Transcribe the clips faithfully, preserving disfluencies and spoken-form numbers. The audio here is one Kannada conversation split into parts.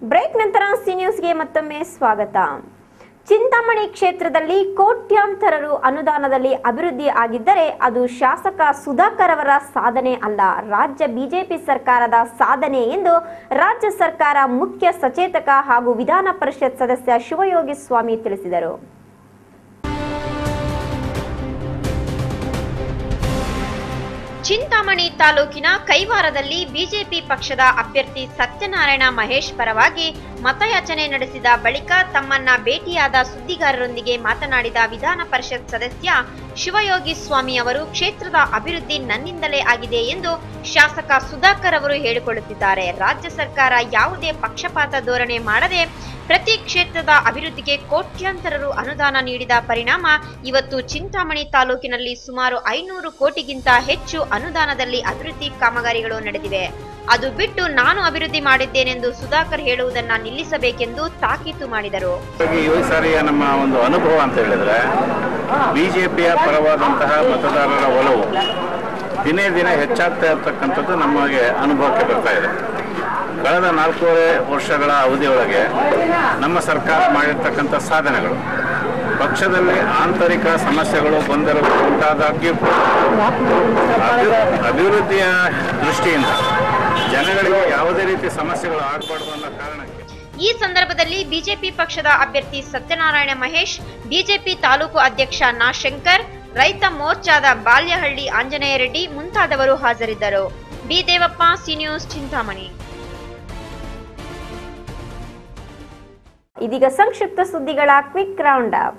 ಬ್ರೇಕ್ ನಂತರ ಸಿ ನ್ಯೂಸ್ಗೆ ಮತ್ತೊಮ್ಮೆ ಸ್ವಾಗತ. ಚಿಂತಾಮಣಿ ಕ್ಷೇತ್ರದಲ್ಲಿ ಕೋಟ್ಯಾಂತರ ರು ಅನುದಾನದಲ್ಲಿ ಅಭಿವೃದ್ಧಿ ಆಗಿದ್ದರೆ ಅದು ಶಾಸಕ ಸುಧಾಕರ್ ಅವರ ಸಾಧನೆ ಅಲ್ಲ, ರಾಜ್ಯ ಬಿಜೆಪಿ ಸರ್ಕಾರದ ಸಾಧನೆ ಎಂದು ರಾಜ್ಯ ಸರ್ಕಾರ ಮುಖ್ಯ ಸಚೇತಕ ಹಾಗೂ ವಿಧಾನ ಪರಿಷತ್ ಸದಸ್ಯ ಶಿವಯೋಗಿ ಸ್ವಾಮಿ ತಿಳಿಸಿದರು. ಚಿಂತಾಮಣಿ ತಾಲೂಕಿನ ಕೈವಾರದಲ್ಲಿ ಬಿಜೆಪಿ ಪಕ್ಷದ ಅಭ್ಯರ್ಥಿ ಸತ್ಯನಾರಾಯಣ ಮಹೇಶ್ ಪರವಾಗಿ ಮತಯಾಚನೆ ನಡೆಸಿದ ಬಳಿಕ ತಮ್ಮನ್ನ ಭೇಟಿಯಾದ ಸುದ್ದಿಗಾರರೊಂದಿಗೆ ಮಾತನಾಡಿದ ವಿಧಾನ ಪರಿಷತ್ ಸದಸ್ಯ ಶಿವಯೋಗಿ ಸ್ವಾಮಿ ಅವರು ಕ್ಷೇತ್ರದ ಅಭಿವೃದ್ಧಿ ನನ್ನಿಂದಲೇ ಆಗಿದೆ ಎಂದು ಶಾಸಕ ಸುಧಾಕರ್ ಅವರು ಹೇಳಿಕೊಳ್ಳುತ್ತಿದ್ದಾರೆ. ರಾಜ್ಯ ಸರ್ಕಾರ ಯಾವುದೇ ಪಕ್ಷಪಾತ ಧೋರಣೆ ಮಾಡದೆ ಪ್ರತಿ ಕ್ಷೇತ್ರದ ಅಭಿವೃದ್ಧಿಗೆ ಕೋಟ್ಯಾಂತರ ರು ಅನುದಾನ ನೀಡಿದ ಪರಿಣಾಮ ಇವತ್ತು ಚಿಂತಾಮಣಿ ತಾಲೂಕಿನಲ್ಲಿ ಸುಮಾರು ಐನೂರು ಕೋಟಿಗಿಂತ ಹೆಚ್ಚು ಅನುದಾನದಲ್ಲಿ ಅಭಿವೃದ್ಧಿ ಕಾಮಗಾರಿಗಳು ನಡೆದಿವೆ. ಅದು ಬಿಟ್ಟು ನಾನು ಅಭಿವೃದ್ಧಿ ಮಾಡಿದ್ದೇನೆಂದು ಸುಧಾಕರ್ ಹೇಳುವುದನ್ನ ನಿಲ್ಲಿಸಬೇಕೆಂದು ತಾಕೀತು ಮಾಡಿದರು. ಈ ಸಾರಿಯ ನಮ್ಮ ಒಂದು ಅನುಭವ ಅಂತ ಹೇಳಿದ್ರೆ ಬಿಜೆಪಿಯ ಪರವಾದಂತಹ ಮತದಾರರ ಒಲವು ದಿನೇ ದಿನ ಹೆಚ್ಚಾಗ್ತಾ ಇರತಕ್ಕಂಥದ್ದು ನಮಗೆ ಅನುಭವಕ್ಕೆ ಬರ್ತಾ ಇದೆ. ಕಳೆದ ನಾಲ್ಕೂವರೆ ವರ್ಷಗಳ ಅವಧಿಯೊಳಗೆ ನಮ್ಮ ಸರ್ಕಾರ ಮಾಡಿರ್ತಕ್ಕಂಥ ಸಾಧನೆಗಳು, ಪಕ್ಷದಲ್ಲಿ ಆಂತರಿಕ ಸಮಸ್ಯೆಗಳು ಗೊಂದಲಗಳು ಉಂಟಾದಾಗ್ಯೂ ಅಭಿವೃದ್ಧಿಯ ದೃಷ್ಟಿಯಿಂದ ಜನಗಳಿಗೆ ಯಾವುದೇ ರೀತಿ ಸಮಸ್ಯೆಗಳು ಆಗಬಾರದು ಅನ್ನೋ ಕಾರಣಕ್ಕೆ ಈ ಸಂದರ್ಭದಲ್ಲಿ ಬಿಜೆಪಿ ಪಕ್ಷದ ಅಭ್ಯರ್ಥಿ ಸತ್ಯನಾರಾಯಣ ಮಹೇಶ್, ಬಿಜೆಪಿ ತಾಲೂಕು ಅಧ್ಯಕ್ಷ ನಾಶಂಕರ್, ರೈತ ಮೋರ್ಚಾದ ಬಾಲ್ಯಹಳ್ಳಿ ಆಂಜನೇಯ ರೆಡ್ಡಿ ಮುಂತಾದವರು ಹಾಜರಿದ್ದರು. B Devappa, C news, Chintamani. ಇದೀಗ ಸಂಕ್ಷಿಪ್ತ ಸುದ್ದಿಗಳ ಕ್ವಿಕ್ ರೌಂಡ್ ಅಪ್.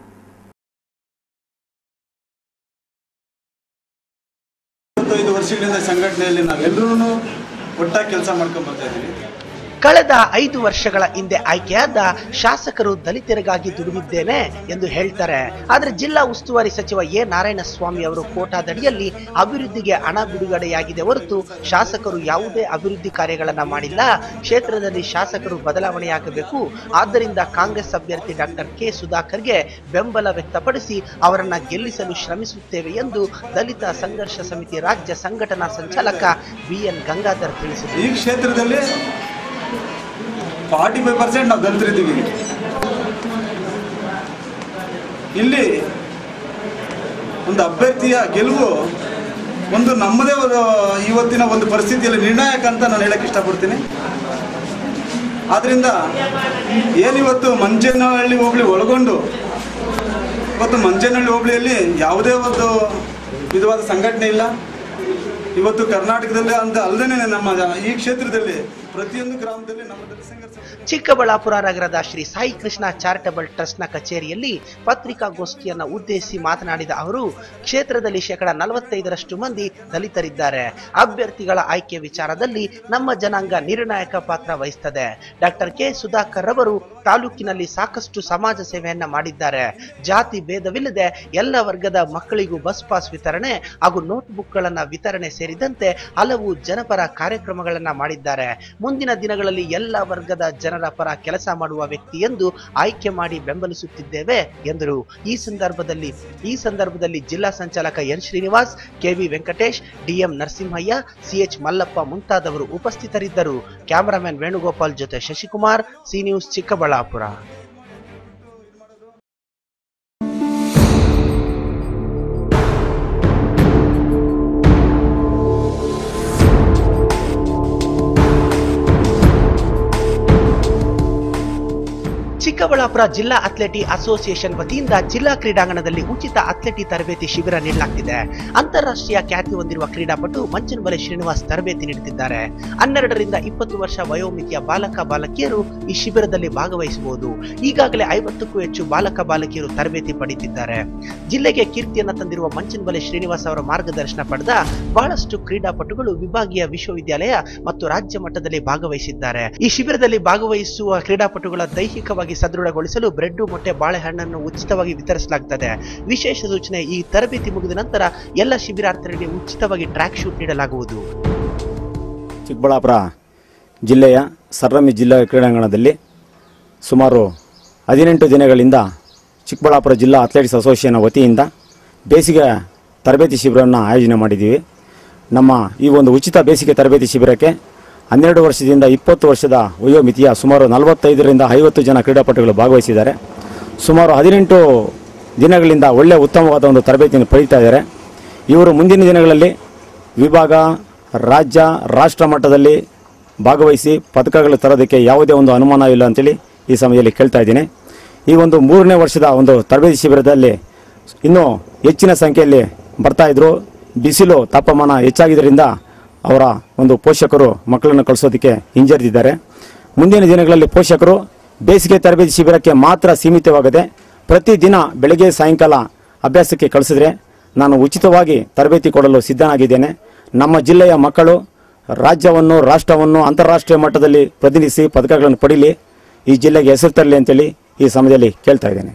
ಐದು ವರ್ಷಗಳಿಂದ ಸಂಘಟನೆಯಲ್ಲಿ ನಾವೆಲ್ಲರೂ ಒಟ್ಟಾಗಿ ಕೆಲಸ ಮಾಡ್ಕೊಂಡು ಬರ್ತಾ ಇದ್ದೀವಿ. ಕಳೆದ ಐದು ವರ್ಷಗಳ ಹಿಂದೆ ಆಯ್ಕೆಯಾದ ಶಾಸಕರು ದಲಿತರಿಗಾಗಿ ದುಡಿದಿದ್ದೇನೆ ಎಂದು ಹೇಳ್ತಾರೆ. ಆದರೆ ಜಿಲ್ಲಾ ಉಸ್ತುವಾರಿ ಸಚಿವ ಎ ನಾರಾಯಣಸ್ವಾಮಿ ಅವರು ಕೋಟಾದಡಿಯಲ್ಲಿ ಅಭಿವೃದ್ಧಿಗೆ ಹಣ ಬಿಡುಗಡೆಯಾಗಿದೆ ಹೊರತು ಶಾಸಕರು ಯಾವುದೇ ಅಭಿವೃದ್ಧಿ ಕಾರ್ಯಗಳನ್ನ ಮಾಡಿಲ್ಲ. ಕ್ಷೇತ್ರದಲ್ಲಿ ಶಾಸಕರು ಬದಲಾವಣೆಯಾಗಬೇಕು, ಆದ್ದರಿಂದ ಕಾಂಗ್ರೆಸ್ ಅಭ್ಯರ್ಥಿ ಡಾಕ್ಟರ್ ಕೆ ಸುಧಾಕರ್ಗೆ ಬೆಂಬಲ ವ್ಯಕ್ತಪಡಿಸಿ ಅವರನ್ನ ಗೆಲ್ಲಿಸಲು ಶ್ರಮಿಸುತ್ತೇವೆ ಎಂದು ದಲಿತ ಸಂಘರ್ಷ ಸಮಿತಿ ರಾಜ್ಯ ಸಂಘಟನಾ ಸಂಚಾಲಕ ಬಿ ಎನ್ ಗಂಗಾಧರ್ ತಿಳಿಸಿದರು. ಈ ಕ್ಷೇತ್ರದಲ್ಲಿ ಫಾರ್ಟಿ ಫೈವ್ ಪರ್ಸೆಂಟ್ ನಾವು ದಲಿತರಿದ್ದೀವಿ. ಇಲ್ಲಿ ಒಂದು ಅಭ್ಯರ್ಥಿಯ ಗೆಲುವು ಒಂದು ನಮ್ಮದೇ ಇವತ್ತಿನ ಒಂದು ಪರಿಸ್ಥಿತಿಯಲ್ಲಿ ನಿರ್ಣಾಯಕ ಅಂತ ನಾನು ಹೇಳಕ್ಕೆ ಇಷ್ಟಪಡ್ತೀನಿ. ಆದ್ದರಿಂದ ಏನಿವತ್ತು ಮಂಚೇನಹಳ್ಳಿ ಹೋಬಳಿ ಒಳಗೊಂಡು ಇವತ್ತು ಮಂಚೇನಹಳ್ಳಿ ಹೋಬಳಿಯಲ್ಲಿ ಯಾವುದೇ ಒಂದು ವಿಧವಾದ ಸಂಘಟನೆ ಇಲ್ಲ. ಇವತ್ತು ಕರ್ನಾಟಕದಲ್ಲಿ ಅಂತ ಅಲ್ಲದೇ ನಮ್ಮ ಈ ಕ್ಷೇತ್ರದಲ್ಲಿ ಪ್ರತಿಯೊಂದು ಗ್ರಾಮದಲ್ಲಿ ನಮ್ಮ ಚಿಕ್ಕಬಳ್ಳಾಪುರ ನಗರದ ಶ್ರೀ ಸಾಯಿ ಕೃಷ್ಣ ಚಾರಿಟಬಲ್ ಟ್ರಸ್ಟ್ನ ಕಚೇರಿಯಲ್ಲಿ ಪತ್ರಿಕಾಗೋಷ್ಠಿಯನ್ನು ಉದ್ದೇಶಿಸಿ ಮಾತನಾಡಿದ ಅವರು, ಕ್ಷೇತ್ರದಲ್ಲಿ ಶೇಕಡ ನಲವತ್ತೈದರಷ್ಟು ಮಂದಿ ದಲಿತರಿದ್ದಾರೆ. ಅಭ್ಯರ್ಥಿಗಳ ಆಯ್ಕೆ ವಿಚಾರದಲ್ಲಿ ನಮ್ಮ ಜನಾಂಗ ನಿರ್ಣಾಯಕ ಪಾತ್ರ ವಹಿಸುತ್ತದೆ. ಡಾಕ್ಟರ್ ಕೆ ಸುಧಾಕರ್ ಅವರು ತಾಲೂಕಿನಲ್ಲಿ ಸಾಕಷ್ಟು ಸಮಾಜ ಸೇವೆಯನ್ನ ಮಾಡಿದ್ದಾರೆ. ಜಾತಿ ಭೇದವಿಲ್ಲದೆ ಎಲ್ಲ ವರ್ಗದ ಮಕ್ಕಳಿಗೂ ಬಸ್ ಪಾಸ್ ವಿತರಣೆ ಹಾಗೂ ನೋಟ್ಬುಕ್ಗಳನ್ನ ವಿತರಣೆ ಸೇರಿದಂತೆ ಹಲವು ಜನಪರ ಕಾರ್ಯಕ್ರಮಗಳನ್ನ ಮಾಡಿದ್ದಾರೆ. ಮುಂದಿನ ದಿನಗಳಲ್ಲಿ ಎಲ್ಲ ವರ್ಗದ ಜನರ ಪರ ಕೆಲಸ ಮಾಡುವ ವ್ಯಕ್ತಿ ಎಂದು ಆಯ್ಕೆ ಮಾಡಿ ಬೆಂಬಲಿಸುತ್ತಿದ್ದೇವೆ ಎಂದರು. ಈ ಸಂದರ್ಭದಲ್ಲಿ ಈ ಸಂದರ್ಭದಲ್ಲಿ ಜಿಲ್ಲಾ ಸಂಚಾಲಕ N Srinivas, KV Venkatesh, DM Narasimhaiah, CH Mallappa ಮುಂತಾದವರು ಉಪಸ್ಥಿತರಿದ್ದರು. ಕ್ಯಾಮರಾಮನ್ ವೇಣುಗೋಪಾಲ್ ಜೊತೆ ಶಶಿಕುಮಾರ್, ಸಿ ನ್ಯೂಸ್, ಚಿಕ್ಕಬಳ್ಳಾಪುರ. ಚಿಕ್ಕಬಳ್ಳಾಪುರ ಜಿಲ್ಲಾ ಅಥ್ಲೆಟಿ ಅಸೋಸಿಯೇಷನ್ ವತಿಯಿಂದ ಜಿಲ್ಲಾ ಕ್ರೀಡಾಂಗಣದಲ್ಲಿ ಉಚಿತ ಅಥ್ಲೆಟಿ ತರಬೇತಿ ಶಿಬಿರ ನೀಡಲಾಗುತ್ತಿದೆ. ಅಂತಾರಾಷ್ಟ್ರೀಯ ಖ್ಯಾತಿ ಹೊಂದಿರುವ ಕ್ರೀಡಾಪಟು ಮಂಚನಬಲೆ ಶ್ರೀನಿವಾಸ್ ತರಬೇತಿ ನೀಡುತ್ತಿದ್ದಾರೆ. ಹನ್ನೆರಡರಿಂದ ಇಪ್ಪತ್ತು ವರ್ಷ ವಯೋಮಿತಿಯ ಬಾಲಕ ಬಾಲಕಿಯರು ಈ ಶಿಬಿರದಲ್ಲಿ ಭಾಗವಹಿಸಬಹುದು. ಈಗಾಗಲೇ ಐವತ್ತಕ್ಕೂ ಹೆಚ್ಚು ಬಾಲಕ ಬಾಲಕಿಯರು ತರಬೇತಿ ಪಡೆಯುತ್ತಿದ್ದಾರೆ. ಜಿಲ್ಲೆಗೆ ಕೀರ್ತಿಯನ್ನ ತಂದಿರುವ ಮಂಚನಬಲೆ ಶ್ರೀನಿವಾಸ್ ಅವರ ಮಾರ್ಗದರ್ಶನ ಪಡೆದ ಬಹಳಷ್ಟು ಕ್ರೀಡಾಪಟುಗಳು ವಿಭಾಗೀಯ ವಿಶ್ವವಿದ್ಯಾಲಯ ಮತ್ತು ರಾಜ್ಯ ಮಟ್ಟದಲ್ಲಿ ಭಾಗವಹಿಸಿದ್ದಾರೆ. ಈ ಶಿಬಿರದಲ್ಲಿ ಭಾಗವಹಿಸುವ ಕ್ರೀಡಾಪಟುಗಳ ದೈಹಿಕವಾಗಿ ಸದೃಢಗೊಳಿಸಲು ಬ್ರೆಡ್, ಮೊಟ್ಟೆ, ಬಾಳೆಹಣ್ಣನ್ನು ಉಚಿತವಾಗಿ ವಿತರಿಸಲಾಗುತ್ತದೆ. ವಿಶೇಷ ಸೂಚನೆ, ಈ ತರಬೇತಿ ಮುಗಿದ ನಂತರ ಎಲ್ಲ ಶಿಬಿರಾರ್ಥಿಗಳಿಗೆ ಉಚಿತವಾಗಿ ಟ್ರ್ಯಾಕ್ ಶೂಟ್ ನೀಡಲಾಗುವುದು. ಚಿಕ್ಕಬಳ್ಳಾಪುರ ಜಿಲ್ಲೆಯ ಸರ್ರಮಿ ಜಿಲ್ಲಾ ಕ್ರೀಡಾಂಗಣದಲ್ಲಿ ಸುಮಾರು ಹದಿನೆಂಟು ದಿನಗಳಿಂದ ಚಿಕ್ಕಬಳ್ಳಾಪುರ ಜಿಲ್ಲಾ ಅಥ್ಲೆಟಿಕ್ಸ್ ಅಸೋಸಿಯೇಷನ್ ವತಿಯಿಂದ ಬೇಸಿಗೆ ತರಬೇತಿ ಶಿಬಿರವನ್ನು ಆಯೋಜನೆ ಮಾಡಿದ್ದೀವಿ. ನಮ್ಮ ಈ ಒಂದು ಉಚಿತ ಬೇಸಿಗೆ ತರಬೇತಿ ಶಿಬಿರಕ್ಕೆ ಹನ್ನೆರಡು ವರ್ಷದಿಂದ ಇಪ್ಪತ್ತು ವರ್ಷದ ವಯೋಮಿತಿಯ ಸುಮಾರು ನಲವತ್ತೈದರಿಂದ ಐವತ್ತು ಜನ ಕ್ರೀಡಾಪಟುಗಳು ಭಾಗವಹಿಸಿದ್ದಾರೆ. ಸುಮಾರು ಹದಿನೆಂಟು ದಿನಗಳಿಂದ ಒಳ್ಳೆಯ ಉತ್ತಮವಾದ ಒಂದು ತರಬೇತಿಯನ್ನು ಪಡೆಯುತ್ತಾ ಇದ್ದಾರೆ. ಇವರು ಮುಂದಿನ ದಿನಗಳಲ್ಲಿ ವಿಭಾಗ, ರಾಜ್ಯ, ರಾಷ್ಟ್ರ ಮಟ್ಟದಲ್ಲಿ ಭಾಗವಹಿಸಿ ಪದಕಗಳು ತರೋದಕ್ಕೆ ಯಾವುದೇ ಒಂದು ಅನುಮಾನವಿಲ್ಲ ಅಂತೇಳಿ ಈ ಸಮಯದಲ್ಲಿ ಕೇಳ್ತಾ ಇದ್ದೀನಿ. ಈ ಒಂದು ಮೂರನೇ ವರ್ಷದ ಒಂದು ತರಬೇತಿ ಶಿಬಿರದಲ್ಲಿ ಇನ್ನೂ ಹೆಚ್ಚಿನ ಸಂಖ್ಯೆಯಲ್ಲಿ ಬರ್ತಾಯಿದ್ರು. ಬಿಸಿಲು ತಾಪಮಾನ ಹೆಚ್ಚಾಗಿದ್ದರಿಂದ ಅವರ ಒಂದು ಪೋಷಕರು ಮಕ್ಕಳನ್ನು ಕಳಿಸೋದಕ್ಕೆ ಹಿಂಜರಿದಿದ್ದಾರೆ. ಮುಂದಿನ ದಿನಗಳಲ್ಲಿ ಪೋಷಕರು ಬೇಸಿಗೆ ತರಬೇತಿ ಶಿಬಿರಕ್ಕೆ ಮಾತ್ರ ಸೀಮಿತವಾಗದೆ ಪ್ರತಿದಿನ ಬೆಳಗ್ಗೆ ಸಾಯಂಕಾಲ ಅಭ್ಯಾಸಕ್ಕೆ ಕಳಿಸಿದ್ರೆ ನಾನು ಉಚಿತವಾಗಿ ತರಬೇತಿ ಕೊಡಲು ಸಿದ್ಧನಾಗಿದ್ದೇನೆ. ನಮ್ಮ ಜಿಲ್ಲೆಯ ಮಕ್ಕಳು ರಾಜ್ಯವನ್ನು, ರಾಷ್ಟ್ರವನ್ನು ಅಂತಾರಾಷ್ಟ್ರೀಯ ಮಟ್ಟದಲ್ಲಿ ಪ್ರತಿನಿಧಿಸಿ ಪದಕಗಳನ್ನು ಪಡೀಲಿ, ಈ ಜಿಲ್ಲೆಗೆ ಹೆಸರು ತರಲಿ ಅಂತೇಳಿ ಈ ಸಮಯದಲ್ಲಿ ಕೇಳ್ತಾ ಇದ್ದೇನೆ.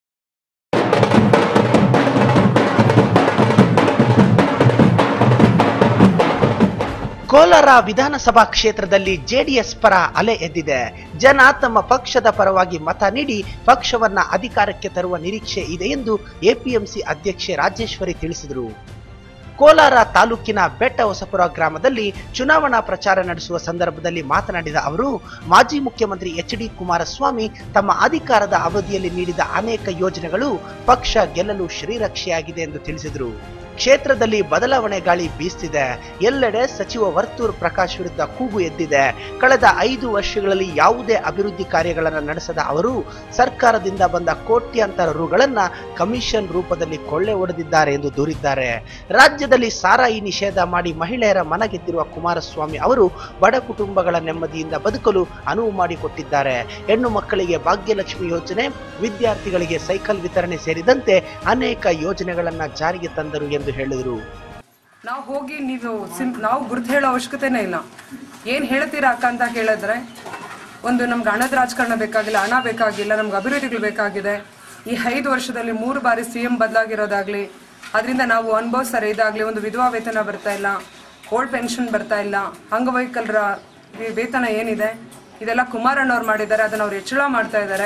ಕೋಲಾರ ವಿಧಾನಸಭಾ ಕ್ಷೇತ್ರದಲ್ಲಿ ಜೆಡಿಎಸ್ ಪರ ಅಲೆ ಎದ್ದಿದೆ. ಜನ ತಮ್ಮ ಪಕ್ಷದ ಪರವಾಗಿ ಮತ ನೀಡಿ ಪಕ್ಷವನ್ನ ಅಧಿಕಾರಕ್ಕೆ ತರುವ ನಿರೀಕ್ಷೆ ಇದೆ ಎಂದು ಎಪಿಎಂಸಿ ಅಧ್ಯಕ್ಷೆ ರಾಜೇಶ್ವರಿ ತಿಳಿಸಿದರು. ಕೋಲಾರ ತಾಲೂಕಿನ ಬೆಟ್ಟ ಹೊಸಪುರ ಗ್ರಾಮದಲ್ಲಿ ಚುನಾವಣಾ ಪ್ರಚಾರ ನಡೆಸುವ ಸಂದರ್ಭದಲ್ಲಿ ಮಾತನಾಡಿದ ಅವರು, ಮಾಜಿ ಮುಖ್ಯಮಂತ್ರಿ ಎಚ್ ಡಿ ಕುಮಾರಸ್ವಾಮಿ ತಮ್ಮ ಅಧಿಕಾರದ ಅವಧಿಯಲ್ಲಿ ನೀಡಿದ ಅನೇಕ ಯೋಜನೆಗಳು ಪಕ್ಷ ಗೆಲ್ಲಲು ಶ್ರೀರಕ್ಷೆಯಾಗಿದೆ ಎಂದು ತಿಳಿಸಿದರು. ಕ್ಷೇತ್ರದಲ್ಲಿ ಬದಲಾವಣೆ ಗಾಳಿ ಬೀಸ್ತಿದೆ. ಎಲ್ಲೆಡೆ ಸಚಿವ ವರ್ತೂರ್ ಪ್ರಕಾಶ್ ವಿರುದ್ಧ ಕೂಗು ಎದ್ದಿದೆ. ಕಳೆದ ಐದು ವರ್ಷಗಳಲ್ಲಿ ಯಾವುದೇ ಅಭಿವೃದ್ಧಿ ಕಾರ್ಯಗಳನ್ನು ನಡೆಸದ ಅವರು ಸರ್ಕಾರದಿಂದ ಬಂದ ಕೋಟ್ಯಾಂತರ ರುಗಳನ್ನ ಕಮಿಷನ್ ರೂಪದಲ್ಲಿ ಕೊಳ್ಳೆ ಹೊಡೆದಿದ್ದಾರೆ ಎಂದು ದೂರಿದ್ದಾರೆ. ರಾಜ್ಯದಲ್ಲಿ ಸಾರಾಯಿ ನಿಷೇಧ ಮಾಡಿ ಮಹಿಳೆಯರ ಮನಗೆದ್ದಿರುವ ಕುಮಾರಸ್ವಾಮಿ ಅವರು ಬಡ ಕುಟುಂಬಗಳ ನೆಮ್ಮದಿಯಿಂದ ಬದುಕಲು ಅನುವು ಮಾಡಿಕೊಟ್ಟಿದ್ದಾರೆ. ಹೆಣ್ಣು ಮಕ್ಕಳಿಗೆ ಭಾಗ್ಯಲಕ್ಷ್ಮಿ ಯೋಜನೆ, ವಿದ್ಯಾರ್ಥಿಗಳಿಗೆ ಸೈಕಲ್ ವಿತರಣೆ ಸೇರಿದಂತೆ ಅನೇಕ ಯೋಜನೆಗಳನ್ನ ಜಾರಿಗೆ ತಂದರು ಎಂದು ಹೇಳಿದರು. ನಾವು ಹೋಗಿ ನೀವು ನಾವು ಗುರುತು ಹೇಳೋ ಅವಶ್ಯಕತೆನೇ ಇಲ್ಲ. ಏನ್ ಹೇಳ್ತೀರಾ ಅಕ್ಕ ಅಂತ ಹೇಳಿದ್ರೆ, ಒಂದು ನಮ್ಗೆ ಹಣದ ರಾಜಕಾರಣ ಬೇಕಾಗಿಲ್ಲ, ಹಣ ಬೇಕಾಗಿಲ್ಲ, ನಮ್ಗೆ ಅಭಿವೃದ್ಧಿಗಳು ಬೇಕಾಗಿದೆ. ಈ ಐದು ವರ್ಷದಲ್ಲಿ ಮೂರು ಬಾರಿ ಸಿ ಎಂ ಬದಲಾಗಿರೋದಾಗ್ಲಿ, ಅದರಿಂದ ನಾವು ಅನುಭವಿಸ್ತಾರೆ ಇದಾಗ್ಲಿ, ಒಂದು ವಿಧವಾ ವೇತನ ಬರ್ತಾ ಇಲ್ಲ, ಓಲ್ಡ್ ಪೆನ್ಷನ್ ಬರ್ತಾ ಇಲ್ಲ, ಅಂಗವೈಕಲರ ವೇತನ ಏನಿದೆ ಇದೆಲ್ಲ ಕುಮಾರಣ್ಣವ್ರು ಮಾಡಿದ್ದಾರೆ, ಅದನ್ನ ಅವ್ರು ಹೆಚ್ಚಳ ಮಾಡ್ತಾ ಇದ್ದಾರೆ.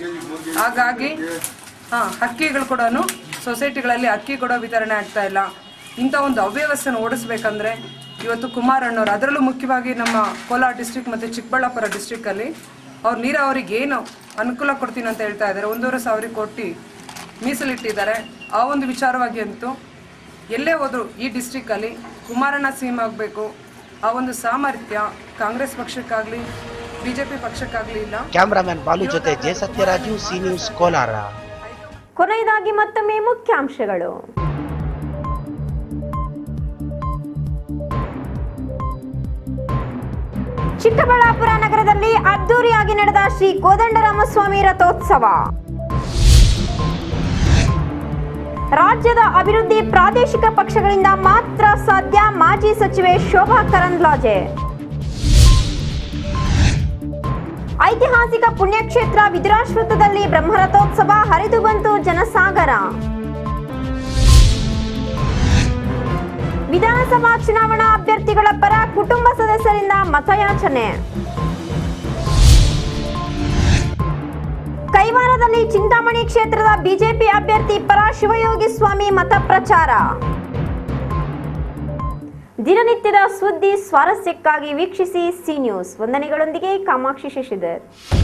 ಹಾಗಾಗಿ ಹಾ ಅಕ್ಕಿಗಳು ಕೂಡ ಸೊಸೈಟಿಗಳಲ್ಲಿ ಅಕ್ಕಿ ಕೂಡ ವಿತರಣೆ ಆಗ್ತಾ ಇಲ್ಲ. ಇಂಥ ಒಂದು ಅವ್ಯವಸ್ಥೆನ ಓಡಿಸ್ಬೇಕಂದ್ರೆ ಇವತ್ತು ಕುಮಾರಣ್ಣವ್ರು, ಅದರಲ್ಲೂ ಮುಖ್ಯವಾಗಿ ನಮ್ಮ ಕೋಲಾರ ಡಿಸ್ಟ್ರಿಕ್ಟ್ ಮತ್ತು ಚಿಕ್ಕಬಳ್ಳಾಪುರ ಡಿಸ್ಟ್ರಿಕ್ಕಲ್ಲಿ ಅವ್ರು ನೀರಾವರಿಗೆ ಏನು ಅನುಕೂಲ ಕೊಡ್ತೀನಿ ಅಂತ ಹೇಳ್ತಾ ಇದ್ದಾರೆ. ಒಂದೂವರೆ ಸಾವಿರ ಕೋಟಿ ಮೀಸಲಿಟ್ಟಿದ್ದಾರೆ. ಆ ಒಂದು ವಿಚಾರವಾಗಿ ಅಂತೂ ಎಲ್ಲೇ ಹೋದ್ರು ಈ ಡಿಸ್ಟ್ರಿಕ್ಕಲ್ಲಿ ಕುಮಾರಣ್ಣ ಸಿಎಂ ಆಗಬೇಕು, ಆ ಒಂದು ಸಾಮರ್ಥ್ಯ ಕಾಂಗ್ರೆಸ್ ಪಕ್ಷಕ್ಕಾಗಲಿ ಬಿಜೆಪಿ ಪಕ್ಷಕ್ಕಾಗಲಿ ಇಲ್ಲ. ಕ್ಯಾಮರಾಮನ್ ಬಾಲು ಜೊತೆ J Satyaraju, C news Kolar. ಕೊನೆಯದಾಗಿ ಮತ್ತೊಮ್ಮೆ ಮುಖ್ಯಾಂಶಗಳು. ಚಿಕ್ಕಬಳ್ಳಾಪುರ ನಗರದಲ್ಲಿ ಅದ್ದೂರಿಯಾಗಿ ನಡೆದ ಶ್ರೀ ಕೋದಂಡರಾಮಸ್ವಾಮಿ ರಥೋತ್ಸವ. ರಾಜ್ಯದ ಅಭಿವೃದ್ಧಿ ಪ್ರಾದೇಶಿಕ ಪಕ್ಷಗಳಿಂದ ಮಾತ್ರ ಸಾಧ್ಯ, ಮಾಜಿ ಸಚಿವೆ ಶೋಭಾ ಕರಂದ್ಲಾಜೆ. ಐತಿಹಾಸಿಕ ಪುಣ್ಯಕ್ಷೇತ್ರ ವಿದುರಾಶ್ವತ್ಥದಲ್ಲಿ ಬ್ರಹ್ಮರಥೋತ್ಸವ, ಹರಿದು ಬಂತು ಜನಸಾಗರ. ವಿಧಾನಸಭಾ ಚುನಾವಣಾ ಅಭ್ಯರ್ಥಿಗಳ ಪರ ಕುಟುಂಬ ಸದಸ್ಯರಿಂದ ಮತಯಾಚನೆ. ಕೈವಾರದಲ್ಲಿ ಚಿಂತಾಮಣಿ ಕ್ಷೇತ್ರದ ಬಿಜೆಪಿ ಅಭ್ಯರ್ಥಿ ಪರ ಶಿವಯೋಗಿ ಸ್ವಾಮಿ ಮತ ಪ್ರಚಾರ. ದಿನನಿತ್ಯದ ಸುದ್ದಿ ಸ್ವಾರಸ್ಯಕ್ಕಾಗಿ ವೀಕ್ಷಿಸಿ ಸಿ ನ್ಯೂಸ್. ವಂದನೆಗಳೊಂದಿಗೆ ಕಾಮಾಕ್ಷಿ ಶಶಿಧರ್.